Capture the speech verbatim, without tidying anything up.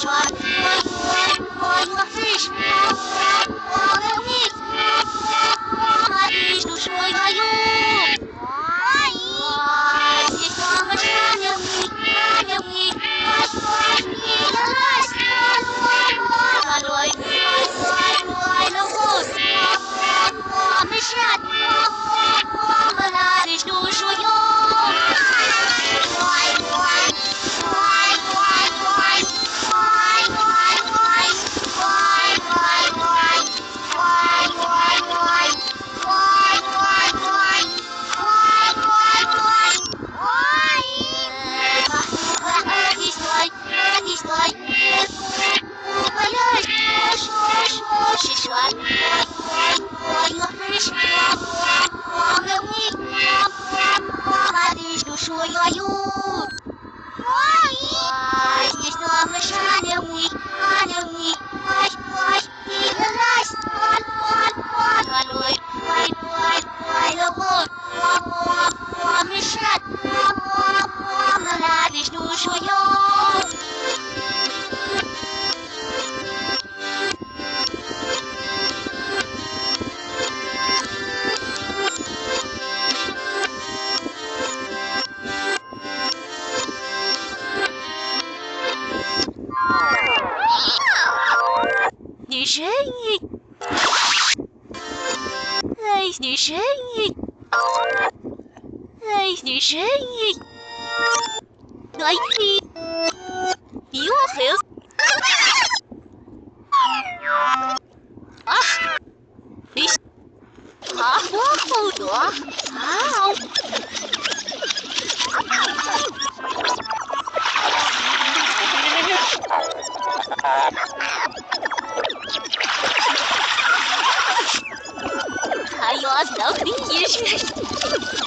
女神医，哎，女神医，哎，女神医，来你，比我还啊！你啊，我好多，好。还有能力也是。